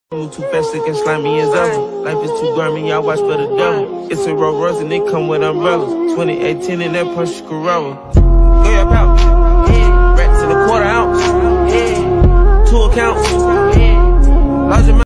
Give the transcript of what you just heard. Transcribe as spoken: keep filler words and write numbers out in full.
Move too fast, it can slime me as ever. Life is too grimy, I watch for the devil. It's a Rolls Royce and it come with umbrellas. twenty eighteen and that punch Corolla. Go your pal.